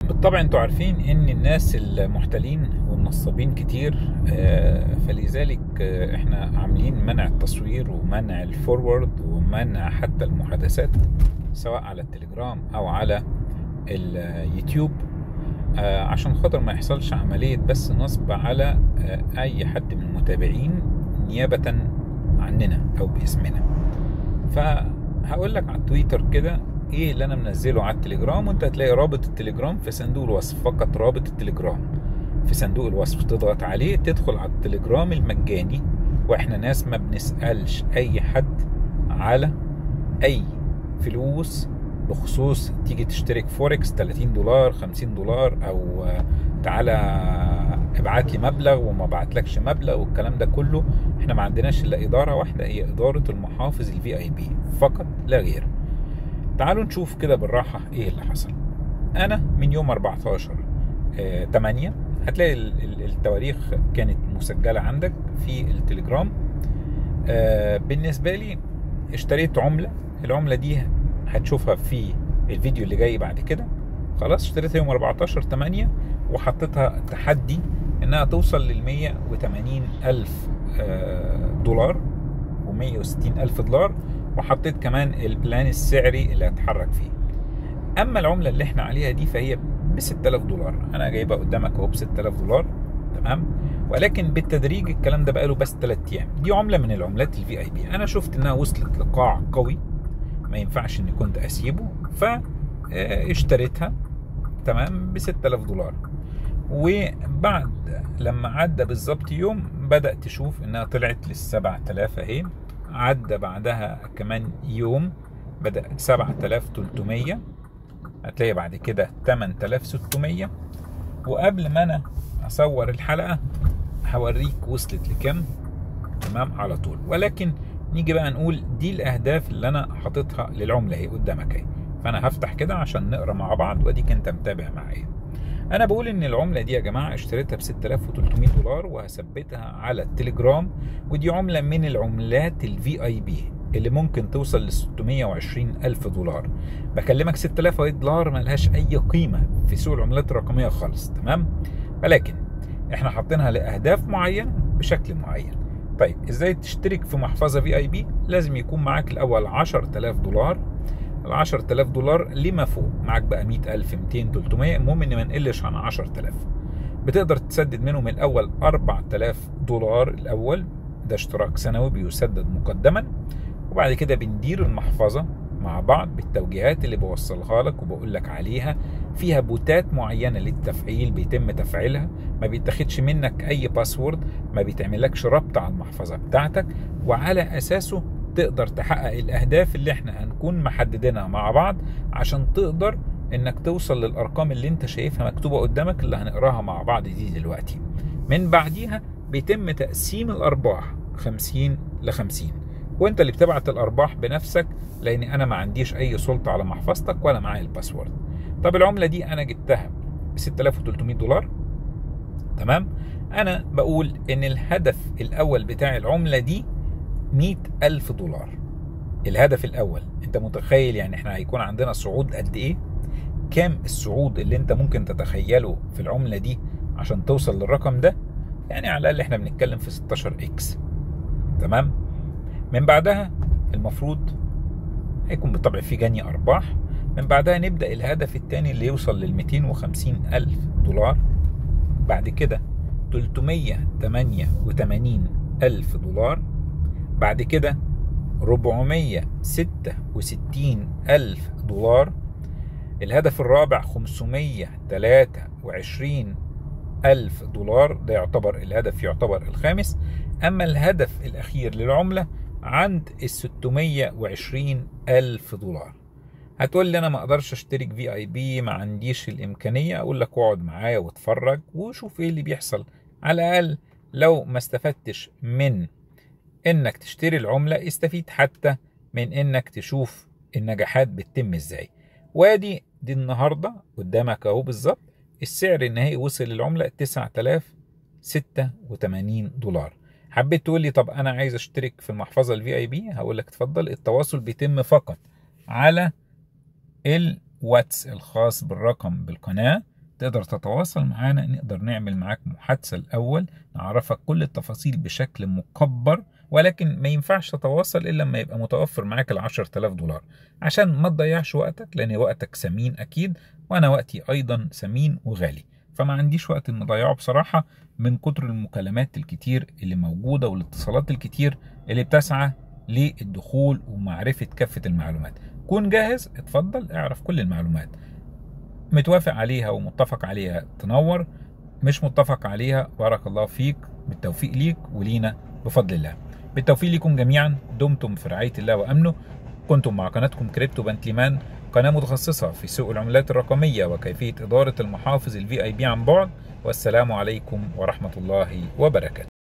بالطبع انتوا عارفين ان الناس المحتالين والنصابين كتير، فلذلك احنا عاملين منع التصوير ومنع الفورورد ومنع حتى المحادثات سواء على التليجرام او على اليوتيوب، عشان خاطر ما يحصلش عملية بس نصب على اي حد من المتابعين نيابة عننا او باسمنا. فهقول لك على تويتر كده ايه اللي انا منزله على التليجرام، وانت هتلاقي رابط التليجرام في صندوق الوصف، فقط رابط التليجرام في صندوق الوصف، تضغط عليه تدخل على التليجرام المجاني. واحنا ناس ما بنسألش اي حد على اي فلوس بخصوص تيجي تشترك فوركس $30 $50 او تعالى ابعت لي مبلغ وما بعتلكش مبلغ والكلام ده كله. احنا ما عندناش الا ادارة واحدة، هي ادارة المحافظ VIP فقط لا غير. تعالوا نشوف كده بالراحة ايه اللي حصل. انا من يوم 14/8 هتلاقي التواريخ كانت مسجلة عندك في التليجرام. بالنسبة لي اشتريت عملة، العملة دي هتشوفها في الفيديو اللي جاي بعد كده. خلاص اشتريتها يوم 14/8 وحطيتها تحدي انها توصل $180,000 و$160,000، وحطيت كمان البلان السعري اللي هتحرك فيه. اما العملة اللي احنا عليها دي فهي $6,000، انا جايبها قدامك اهو $6,000 تمام، ولكن بالتدريج الكلام ده بقاله بس 3 ايام. دي عملة من العملات VIP، انا شفت انها وصلت لقاع قوي ما ينفعش اني كنت اسيبه، فاشتريتها تمام $6,000. وبعد لما عدى بالظبط يوم بدأت تشوف انها طلعت لل7,000 اهي. عدى بعدها كمان يوم بدأ 7,300، هتلاقي بعد كده 8,600. وقبل ما انا اصور الحلقة هوريك وصلت لكام تمام على طول. ولكن نيجي بقى نقول دي الاهداف اللي انا حاططها للعملة اهي قدامك اهي. فانا هفتح كده عشان نقرا مع بعض واديك انت متابع معايا. انا بقول ان العملة دي يا جماعة اشتريتها $6,300 وهثبتها على التليجرام، ودي عملة من العملات VIP اللي ممكن توصل $620,000. بكلمك $6,000 ملهاش اي قيمة في سوق العملات الرقمية خالص تمام، ولكن احنا حاطينها لاهداف معينة بشكل معين. طيب ازاي تشترك في محفظة VIP؟ لازم يكون معاك الاول $10,000. $10,000 لما فوق معاك بقى 100,000 200 300، المهم ان ما نقلش عن 10,000. بتقدر تسدد منهم الاول $4,000 الاول، ده اشتراك سنوي بيسدد مقدما. وبعد كده بندير المحفظة مع بعض بالتوجيهات اللي بوصلها لك وبقول لك عليها. فيها بوتات معينة للتفعيل بيتم تفعيلها، ما بيتاخدش منك اي باسورد، ما بيتعملكش ربط على المحفظة بتاعتك، وعلى اساسه تقدر تحقق الاهداف اللي احنا هنكون محددينها مع بعض عشان تقدر انك توصل للارقام اللي انت شايفها مكتوبة قدامك اللي هنقراها مع بعض دي دلوقتي. من بعديها بيتم تقسيم الارباح 50-50، وانت اللي بتبعت الارباح بنفسك، لان انا ما عنديش اي سلطة على محفظتك ولا معايا الباسورد. طب العملة دي انا جبتها $6,300 تمام. انا بقول ان الهدف الاول بتاع العملة دي $100,000. الهدف الاول، انت متخيل يعني احنا هيكون عندنا صعود قد ايه؟ كام الصعود اللي انت ممكن تتخيله في العملة دي عشان توصل للرقم ده؟ يعني على الاقل احنا بنتكلم في 16x تمام. من بعدها المفروض هيكون بالطبع في جني ارباح. من بعدها نبدأ الهدف الثاني اللي يوصل $250,000. بعد كده $388,000. بعد كده $466,000. الهدف الرابع $523,000، ده يعتبر الهدف يعتبر الخامس. اما الهدف الاخير للعملة عند $620,000. هتقول لي انا ما اقدرش اشترك VIP، ما عنديش الامكانية. اقول لك اقعد معايا واتفرج وشوف ايه اللي بيحصل. على الاقل لو ما استفدتش من انك تشتري العملة، استفيد حتى من انك تشوف النجاحات بتتم ازاي. وادي دي النهاردة قدامك اهو بالظبط السعر النهائي وصل للعملة $9,086. حبيت تقول لي طب انا عايز اشترك في المحفظة VIP، هقول لك اتفضل. التواصل بيتم فقط على الواتس الخاص بالرقم بالقناة تقدر تتواصل معانا، نقدر نعمل معاك محادثة الأول، نعرفك كل التفاصيل بشكل مكبر، ولكن ما ينفعش تتواصل إلا لما يبقى متوفر معاك $10,000 عشان ما تضيعش وقتك، لأن وقتك ثمين أكيد، وأنا وقتي أيضا ثمين وغالي، فما عنديش وقت إن أضيعه بصراحة من كتر المكالمات الكتير اللي موجودة والاتصالات الكتير اللي بتسعى للدخول ومعرفة كافة المعلومات. كون جاهز، اتفضل اعرف كل المعلومات، متوافق عليها ومتفق عليها تنور، مش متفق عليها بارك الله فيك، بالتوفيق ليك ولينا بفضل الله. بالتوفيق لكم جميعا، دمتم في رعاية الله وأمنه. كنتم مع قناتكم كريبتو بنتليمان، قناة متخصصة في سوق العملات الرقمية وكيفية إدارة المحافظ الVIP عن بعد. والسلام عليكم ورحمة الله وبركاته.